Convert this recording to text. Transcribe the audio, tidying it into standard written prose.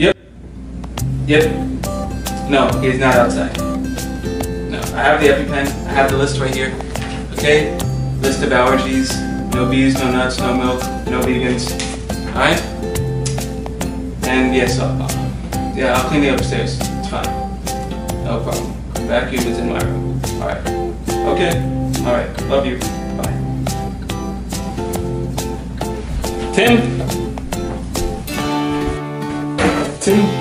Yep. Yep. No, he's not outside. No, I have the EpiPen. I have the list right here. Okay? List of allergies. No bees, no nuts, no milk, no vegans. Alright? And yes, I'll clean it upstairs. It's fine. No problem. Vacuum is in my room. Alright. Okay. Alright. Love you. Bye. Tim? Tim?